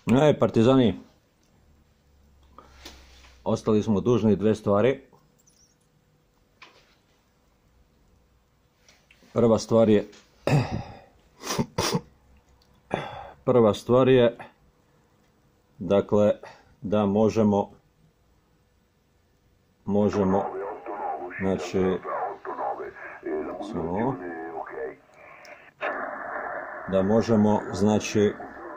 Partizani, ostali smo dužni dve stvari. Prva stvar je dakle da možemo znači da možemo znači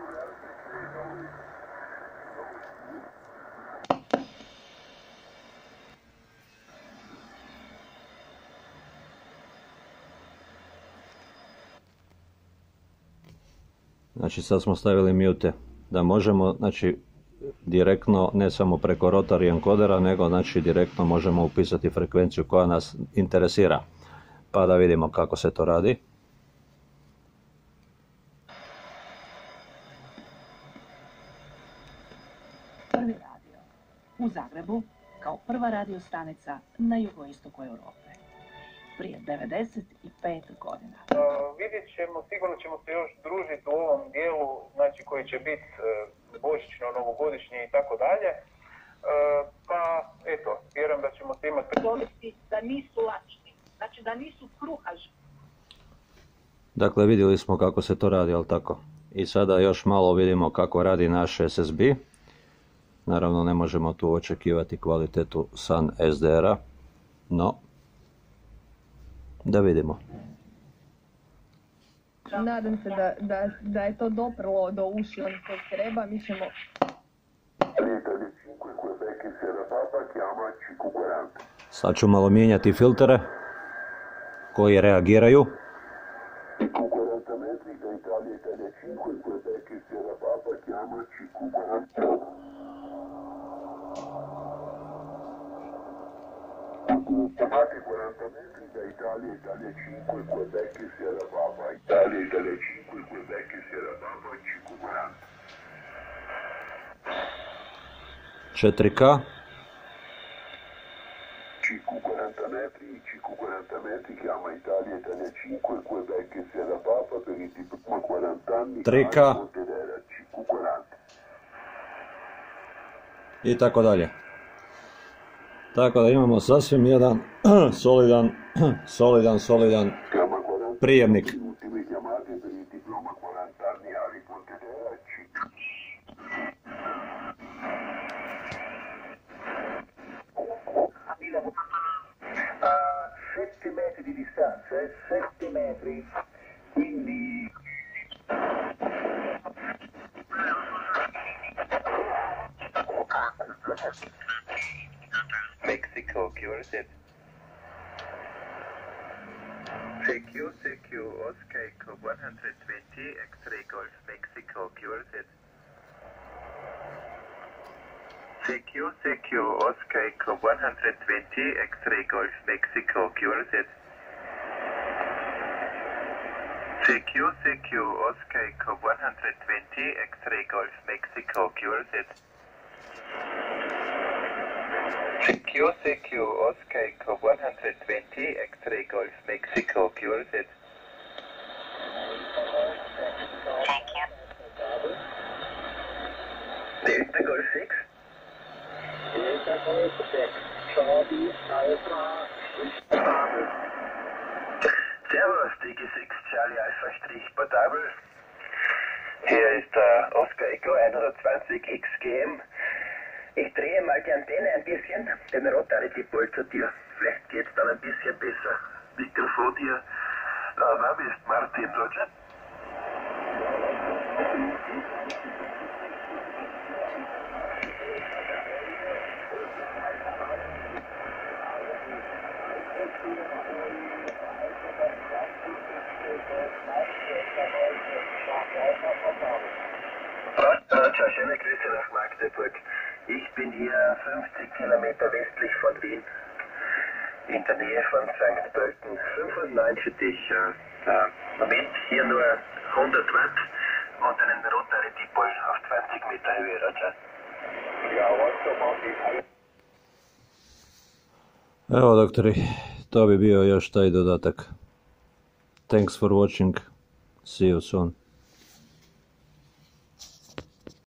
sad smo stavili mute, da možemo znači direktno, ne samo preko rotary enkodera, nego znači direktno možemo upisati frekvenciju koja nas interesira. Pa da vidimo kako se to radi. Prvi radio u Zagrebu kao prva radio stanica na jugoistoku Europe. Prije 95 godina. Vidjet ćemo, sigurno ćemo se još družiti u ovom dijelu, znači koji će biti božićno, novogodišnje i tako dalje. Pa eto, vjerujem da ćemo se imati Bolesti da nisu lačni, znači da nisu kruhaži. Dakle, vidjeli smo kako se to radi, ali tako? I sada još malo vidimo kako radi naš SSB. Naravno, ne možemo tu očekivati kvalitetu Sun SDR-a, no da vidimo. Nadam se da je to doprlo do uši onih koji treba, mi ćemo... Sad ću malo mijenjati filtere koji reagiraju. Italia 5, Quebec Sierra Papa, Italia 5, Quebec Sierra Papa, 540. 4K. 40 metri, chiama Italia 5, Quebec Sierra Papa per i tipo 40 anni. 3K. 540. I tako dalje. Tako da imamo sasvim jedan solidan prijemnik. Metri di distanza, 7 metri, quindi Mexico, QRZ. CQ, Oscar 120, X-Ray Golf, Mexico, QRZ. CQ, Oscar 120, X-Ray Golf, Mexico, QRZ. CQ, Oscar 120, X-Ray Golf, Mexico, QRZ. CQ, Oscar 120, X-Ray Golf, Mexico, QRZ. Delta Golf 6. Delta Golf 6, Charlie Alpha, Servus, DG6, Charlie Alpha Strich Portabel. Hier ist der Oscar Echo 120 XGM. Ich drehe mal die Antenne ein bisschen, den Rotary-Dipol zu dir. Vielleicht geht's dann ein bisschen besser. Mikrofon hier. Name ist Martin, Roger. Roger, schöne Grüße nach Magdeburg. Ich bin hier 50 Kilometer westlich von Wien, in der Nähe von St. Pölten. 95, Moment, hier nur 100 Watt und einen Rotary-Dipol auf 20 Meter Höhe, Roger. Ja, evo doktori, to bi bio još taj dodatak. Thanks for watching, see you soon.